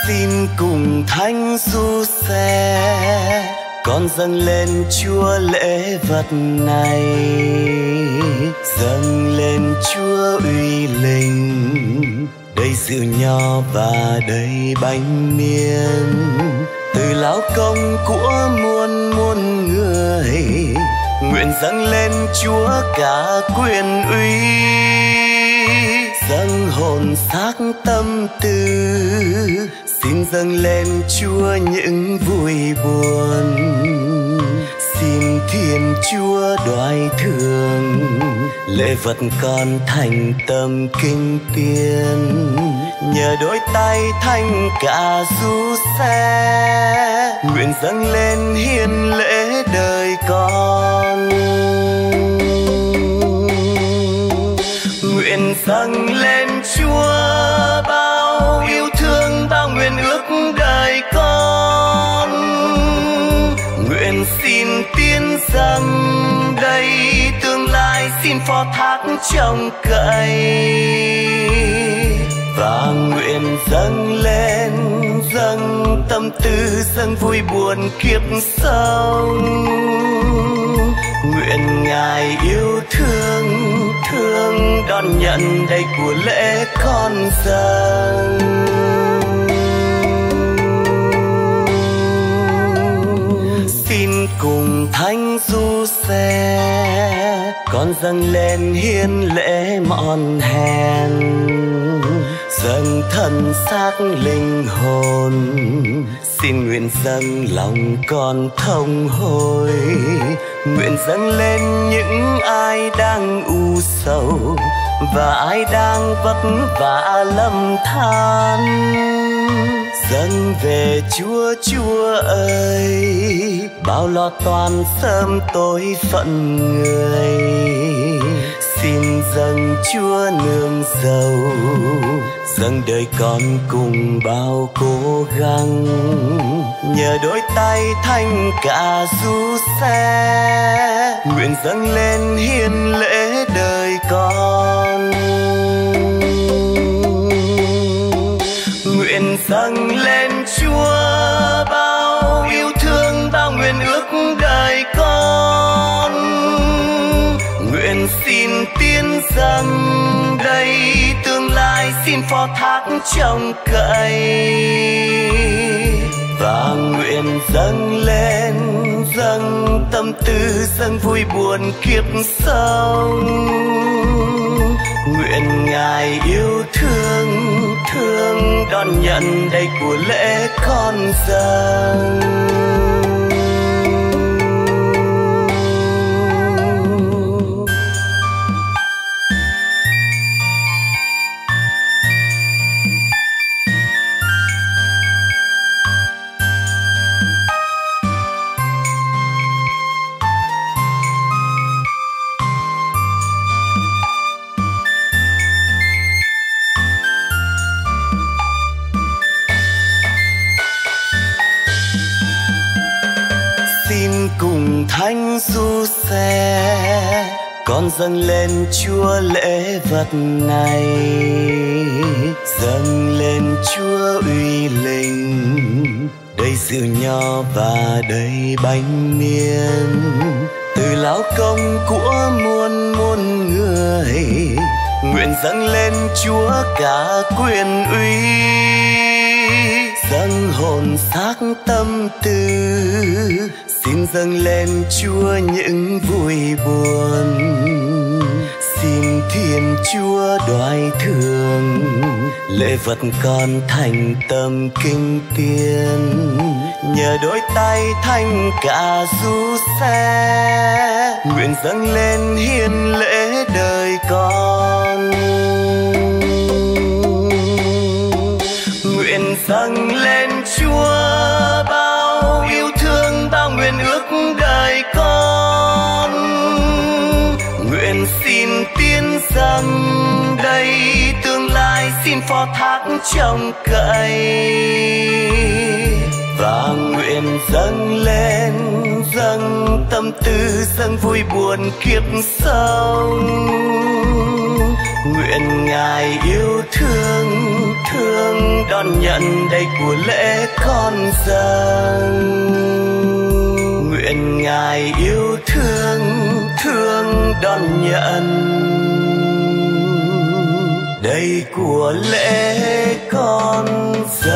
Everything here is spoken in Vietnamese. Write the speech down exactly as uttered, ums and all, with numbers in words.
Xin cùng thánh du xe con dâng lên Chúa lễ vật này, dâng lên Chúa uy linh, đầy rượu nho và đầy bánh miên, từ lão công của muôn muôn người, nguyện dâng lên Chúa cả quyền uy, dâng hồn xác tâm tư, xin dâng lên Chúa những vui buồn, xin Thiên Chúa đoái thương, lễ vật con thành tâm kinh tiên, nhờ đôi tay thanh cả du xe, nguyện dâng lên hiến lễ đời con, nguyện dâng lên Chúa bao yêu thương, bao nguyện ước đời con, nguyện xin tiên dâng đầy tương lai, xin phó thác trông cậy, và nguyện dâng lên dâng tâm tư, dâng vui buồn kiếp sống, nguyện Ngài yêu thương thương đón nhận đầy của lễ con dâng. Xin cùng thánh du xe con dâng lên hiến lễ mọn hèn, dâng thân xác linh hồn, xin nguyện dâng lòng con thông hồi, nguyện dâng lên những ai đang u sầu và ai đang vất vả lầm than, dâng về Chúa. Chúa ơi, bao lo toan sớm tối phận người, xin dâng Chúa nương dầu, dâng đời con cùng bao cố gắng, nhờ đôi tay thanh cả du xe, nguyện dâng lên hiến lễ đời con, nguyện dâng lên Chúa bao yêu thương, bao nguyện ước đời con, nguyện xin tiên dâng đầy tương lai, xin phó thác trông cậy, và nguyện dâng lên dâng tâm tư, dâng vui buồn kiếp sống, nguyện Ngài yêu thương thương đón nhận đầy của lễ con dâng. Cùng thánh du xe con dâng lên Chúa lễ vật này, dâng lên Chúa uy linh, đầy rượu nho và đầy bánh miên, từ lão công của muôn muôn người, nguyện dâng lên Chúa cả quyền uy, dâng hồn xác tâm tư, xin dâng lên Chúa những vui buồn, xin Thiên Chúa đoái thương, lễ vật con thành tâm kinh tiên, nhờ đôi tay thanh cả du xe, nguyện dâng lên hiến lễ đời con, nguyện dâng lên Chúa bao yêu thương, bao nguyện ước đời con, nguyện xin tiên dâng đầy tương lai, xin phó thác trông cậy, và nguyện dâng lên dâng tâm tư, dâng vui buồn kiếp sống, nguyện Ngài yêu thương thương đón nhận đây của lễ con dâng. Nguyện Ngài yêu thương thương đón nhận đây của lễ con dâng.